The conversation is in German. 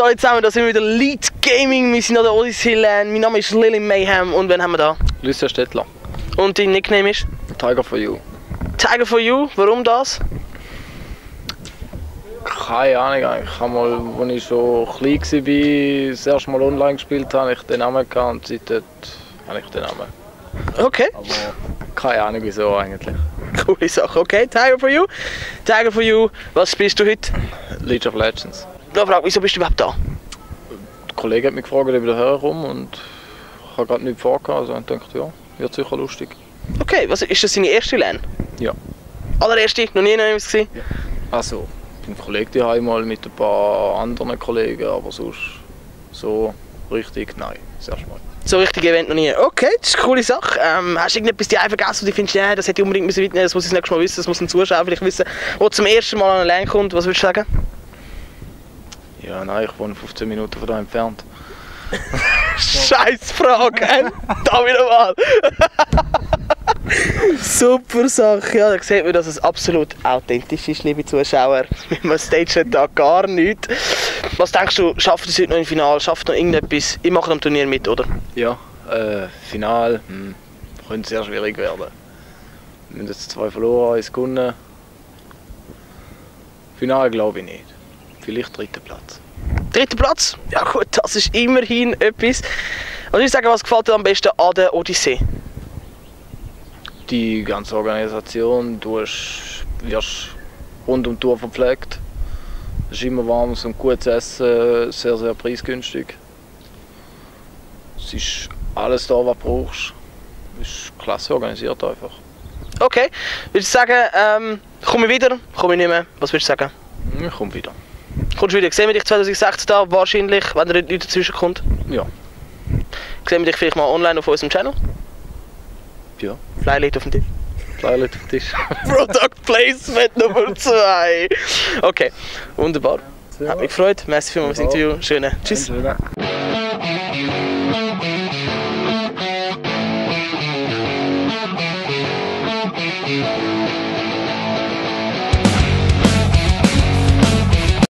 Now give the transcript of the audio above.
Hallo zusammen, da sind wir wieder Lead Gaming, wir sind an der Odyssey Land. Mein Name ist Lily Mayhem und wen haben wir da? Lucia Stettler. Und dein Nickname ist? Tiger for You. Tiger for You, warum das? Keine Ahnung eigentlich. Ich habe mal, als ich schon klein war, das erste Mal online gespielt habe, ich den Namen gehabt und seitdem habe ich den Namen. Okay. Aber keine Ahnung wieso eigentlich. Coole Sache, okay. Tiger for You. Tiger for You, was spielst du heute? League of Legends. Da frag, wieso bist du überhaupt da? Der Kollege hat mich gefragt, ob ich wieder herkomme und ich habe gerade nichts vorgehabt, also ich dachte, ja, wird sicher lustig. Okay, was, ist das deine erste LAN? Ja. Allererste? Noch nie etwas gesehen? Ja. Also, beim Kollegen daheim mal mit ein paar anderen Kollegen, aber sonst so richtig nein, das erste Mal. So richtig Event noch nie. Okay, das ist eine coole Sache. Hast du irgendetwas die vergessen, wo du findest, ja, das hätte ich unbedingt mitnehmen müssen, das muss ich das nächste Mal wissen, das muss ein Zuschauer vielleicht wissen, der zum ersten Mal an eine LAN kommt, was würdest du sagen? Ja, nein, ich wohne 15 Minuten von da entfernt. Scheiß Frage, da wieder mal. Super Sache, ja, da sieht man, dass es absolut authentisch ist, liebe Zuschauer. Wir stagen da gar nichts. Was denkst du, schafft es heute noch im Finale, schafft noch irgendetwas? Ich mache am Turnier mit, oder? Ja, Final könnte sehr schwierig werden. Wir haben jetzt 2 verloren, 1 gewonnen. Final glaube ich nicht. Vielleicht 3. Platz. 3. Platz? Ja gut, das ist immerhin etwas. Was ich sagen, was gefällt dir am besten an der Odyssee? Die ganze Organisation, du wirst rund um die Tour verpflegt. Es ist immer warmes und gutes Essen, sehr, sehr preisgünstig. Es ist alles da, was du brauchst. Es ist klasse organisiert einfach. Okay, würdest du sagen, komme ich wieder, komme ich nicht mehr? Was würdest du sagen? Ich komme wieder. Kommst du wieder? Sehen wir dich 2016 da, wahrscheinlich, wenn da nichts dazwischen kommt? Ja. Sehen wir dich vielleicht mal online auf unserem Channel? Ja. Flyer liegt auf dem Tisch. Flyer liegt auf dem Tisch. Product Placement Nummer 2. Okay, wunderbar. Hat mich gefreut. Merci vielmals fürs Interview. Schönen Tschüss.